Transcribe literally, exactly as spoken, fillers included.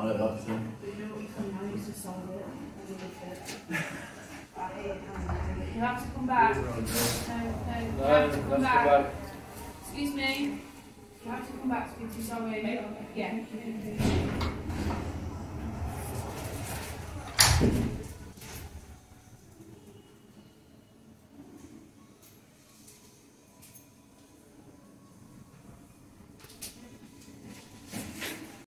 I don't like it. You know what you can now, you just solve it. You have to come back. No, no, you No, have to come let's back. go back. Excuse me. You have to come back to speak to sorry. Yeah.